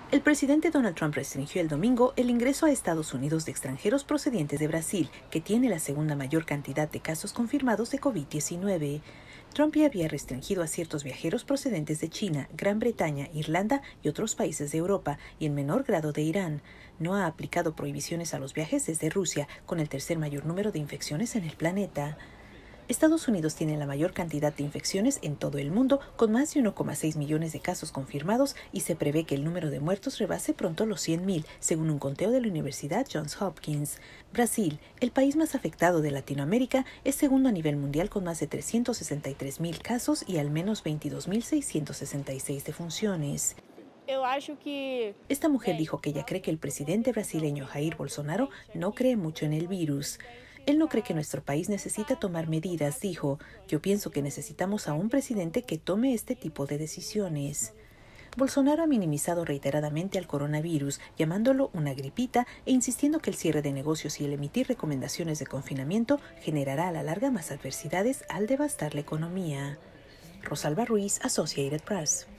El presidente Donald Trump restringió el domingo el ingreso a Estados Unidos de extranjeros procedentes de Brasil, que tiene la segunda mayor cantidad de casos confirmados de COVID-19. Trump ya había restringido a ciertos viajeros procedentes de China, Gran Bretaña, Irlanda y otros países de Europa, y en menor grado de Irán. No ha aplicado prohibiciones a los viajes desde Rusia, con el tercer mayor número de infecciones en el planeta. Estados Unidos tiene la mayor cantidad de infecciones en todo el mundo, con más de 1,6 millones de casos confirmados, y se prevé que el número de muertos rebase pronto los 100.000, según un conteo de la Universidad Johns Hopkins. Brasil, el país más afectado de Latinoamérica, es segundo a nivel mundial con más de 363.000 casos y al menos 22.666 defunciones. Esta mujer dijo que ella cree que el presidente brasileño Jair Bolsonaro no cree mucho en el virus. Él no cree que nuestro país necesita tomar medidas, dijo. Yo pienso que necesitamos a un presidente que tome este tipo de decisiones. Bolsonaro ha minimizado reiteradamente al coronavirus, llamándolo una gripita e insistiendo que el cierre de negocios y el emitir recomendaciones de confinamiento generará a la larga más adversidades al devastar la economía. Rosalba Ruiz, Associated Press.